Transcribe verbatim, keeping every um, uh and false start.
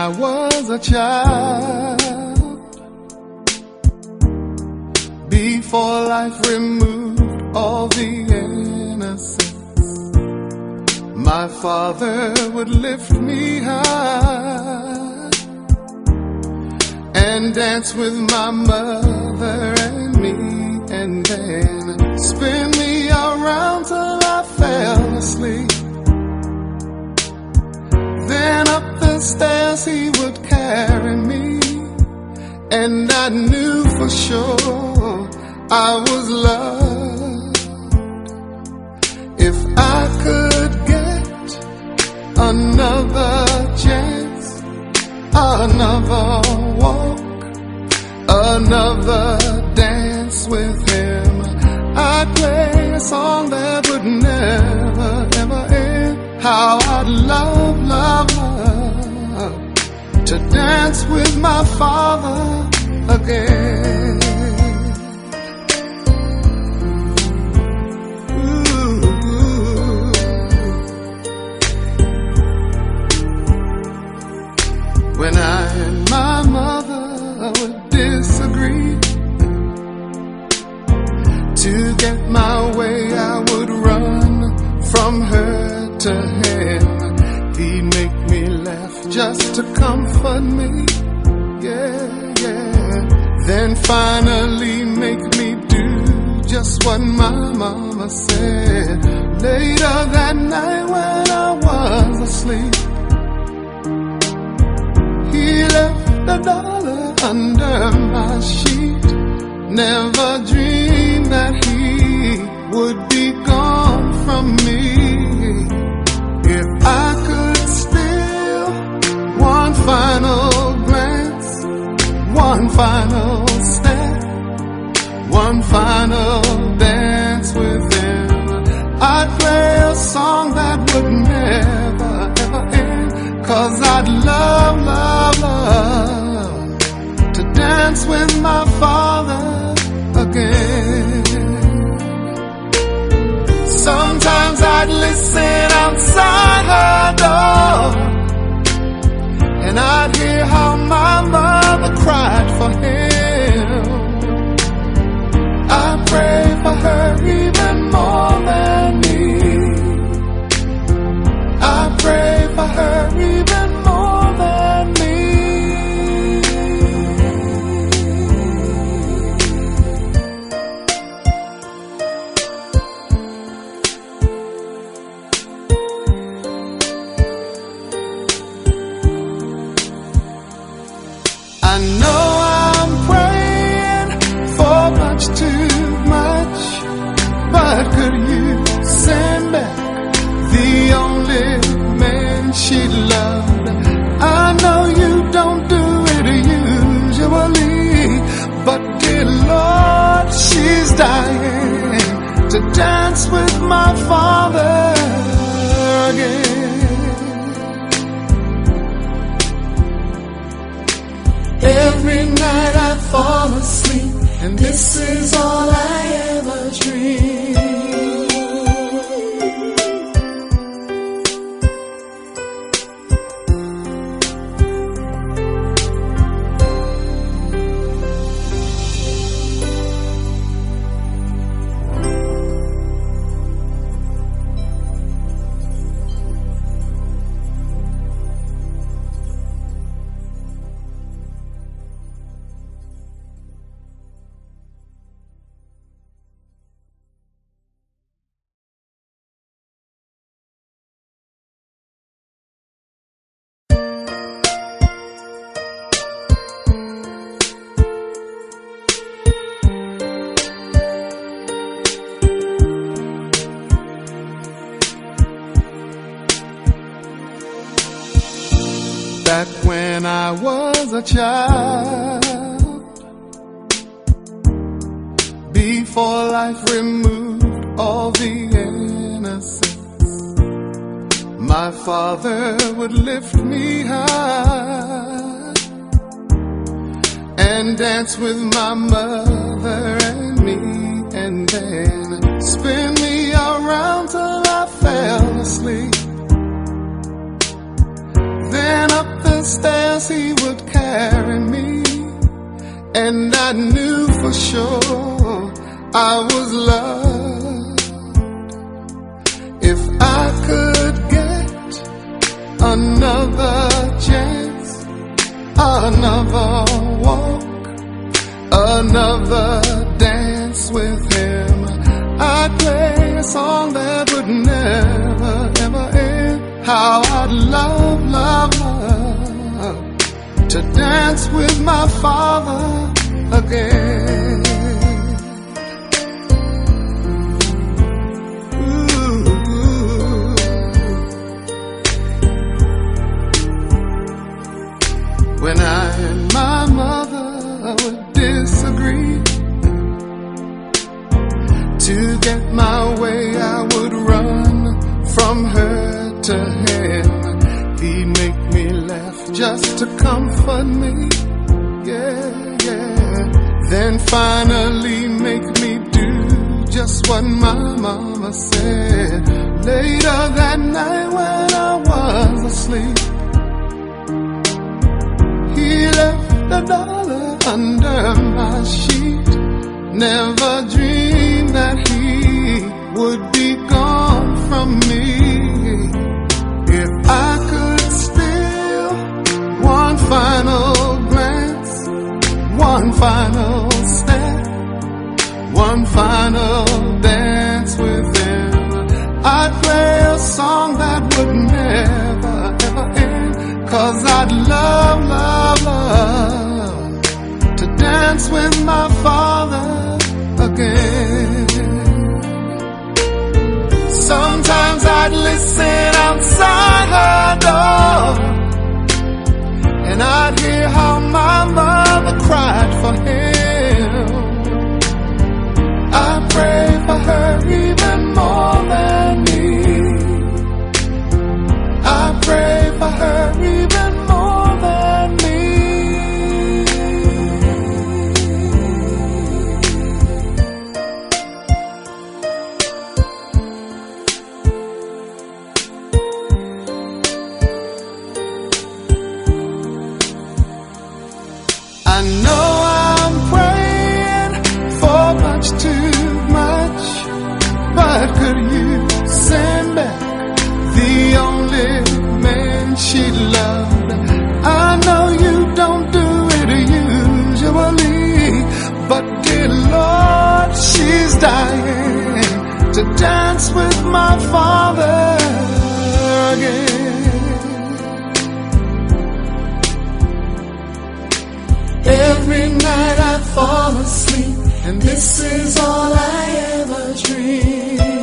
I was a child, before life removed all the innocence, my father would lift me high and dance with my mother and me, and then spin me around till I fell asleep. Then up the stairs he would carry me, and I knew for sure I was loved. If I could get another chance, another walk, another dance with him, I'd play a song that would never, ever end. How I'd love, love, love to dance with my father again. Ooh. When I and my mother would disagree, to get my way I would run from her to him. He'd make me laugh just to comfort me, yeah, yeah. Then finally make me do just what my mama said. Later that night when I was asleep, he left a dollar under my sheet. Never dreamed that he would be gone from me. If I could steal one final glance, one final step, one final dance with him, I'd play a song that would never, ever end. Cause I'd love, love, love to dance with my father again. Sometimes I'd listen outside her door, and I'd hear how my mother cried for him. I pray for her even more than me. I pray for her even more than me. I know I'm praying for much too much, but could you send back the only man she loved? I know you don't do it usually, but dear Lord, she's dying to dance with my father again. Every night I fall asleep, and this is all I ever dream. Back when I was a child, before life removed all the innocence, my father would lift me high and dance with my mother and me, and then spin me around till I fell asleep. Then up the stairs he would carry me, and I knew for sure I was loved. If I could get another chance, another walk, another dance with him, I'd play a song that would never, ever end. How I'd love, love, love to dance with my Father again. Ooh. When I and my mother would disagree, to get my way I would run from her to him. He'd make me laugh just to comfort me, yeah, yeah. Then finally make me do just what my mama said. Later that night when I was asleep, he left a dollar under my sheet. Never dreamed that he would be gone from me. If I could steal one final glance, one final step, one final dance with him, I'd play a song that would never, ever end. 'Cause I'd love, love, love to dance with my Father again. Sometimes I'd listen outside her door, and I'd hear how my mother cried for him. I pray for her even more than me. I pray for her even more than me. I know I'm praying for much too much, but could you send back the only man she loved? I know you don't do it usually, but dear Lord, she's dying to dance with my Father again. Every night I fall asleep, and this is all I ever dream.